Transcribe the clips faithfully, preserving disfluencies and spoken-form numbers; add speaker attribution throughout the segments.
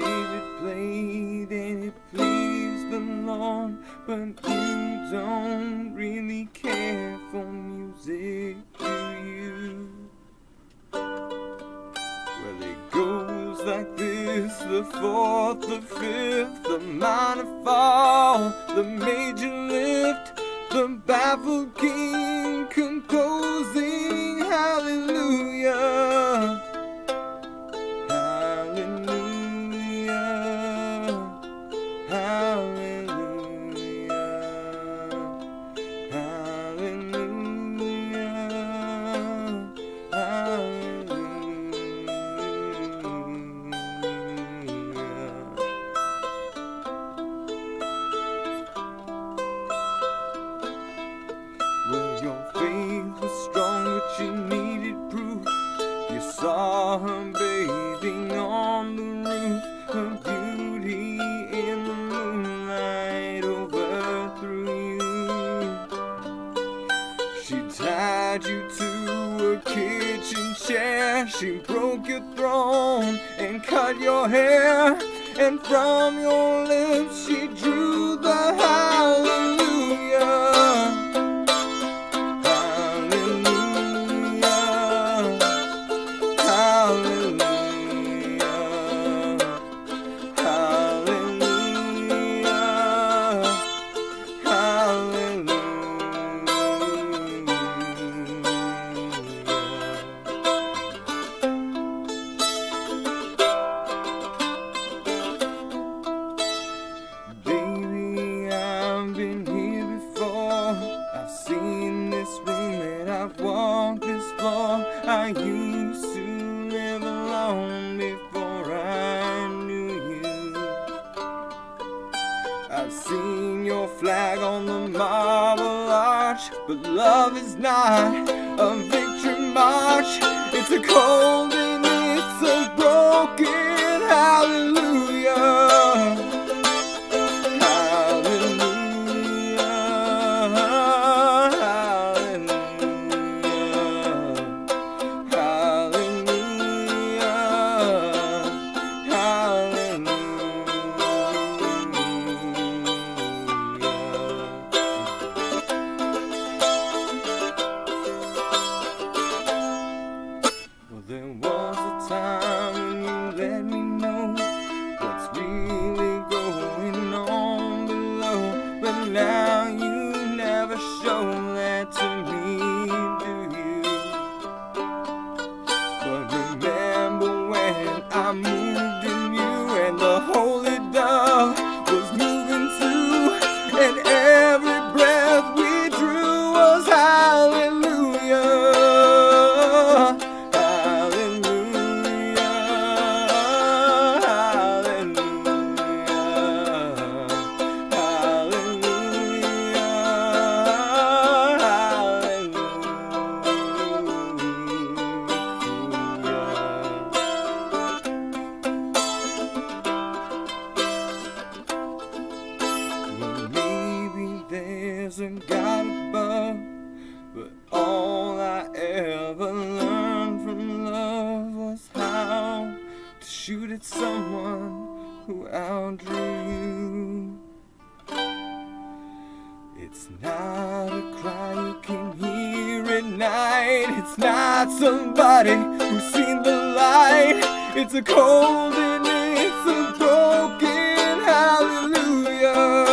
Speaker 1: David played and it pleased the Lord, but you don't really care for music, do you? Well, it goes like this: the fourth, the fifth, the minor fall, the major lift, the baffled king composing hallelujah. She needed proof. You saw her bathing on the roof. Her beauty in the moonlight overthrew you. She tied you to a kitchen chair. She broke your throne and cut your hair. And from your lips she drew the hallelujah. I used to live alone before I knew you. I've seen your flag on the marble arch, but love is not a victory march. It's a cold and it's a broken hallelujah. There was a time when you let me know what's really going on below, but now you never show that to me, do you? But remember when I moved in you and the holy dove was moving too, and every breath we drew was hallelujah. There's a God above, but all I ever learned from love was how to shoot at someone who outdrew you. It's not a cry you can hear at night. It's not somebody who's seen the light. It's a cold and it's a broken hallelujah.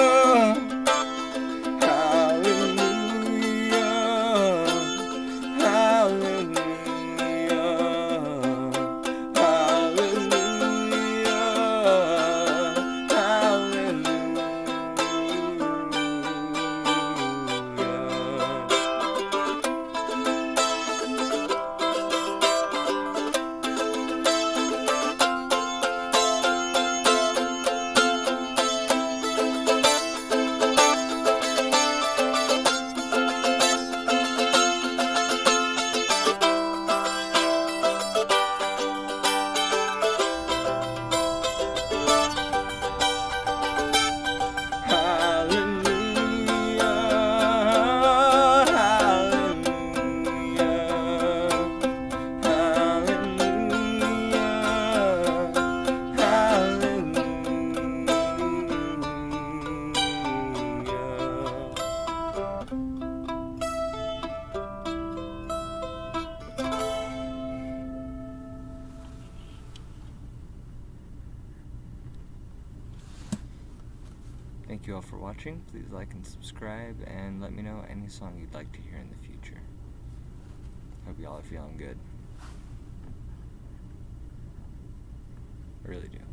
Speaker 1: you all for watching. Please like and subscribe, and let me know any song you'd like to hear in the future. Hope you all are feeling good. I really do.